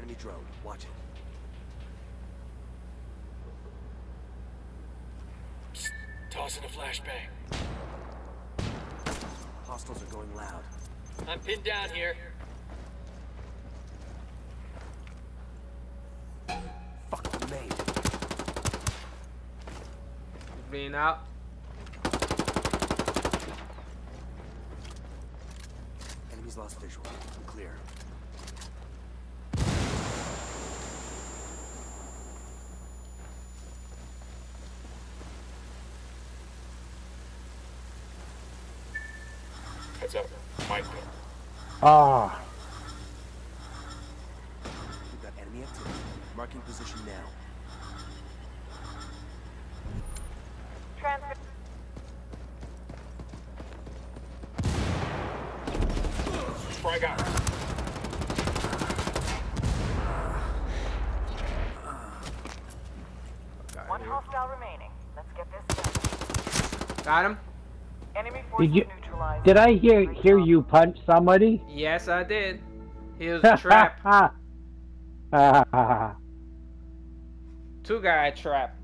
enemy drone. Watch it. Psst. Tossing a flashbang. Hostiles are going loud. I'm pinned down here. Fuck me. Being out. Enemies lost visual. I'm clear. Heads up. Mike. Ah. We've got enemy activity. Marking position now. Transfer. Frag out. One hostile remaining. Let's get this done. Got him? Enemy forces neutralized. Did I hear you punch somebody? Yes, I did. He was trapped. Two guy trapped.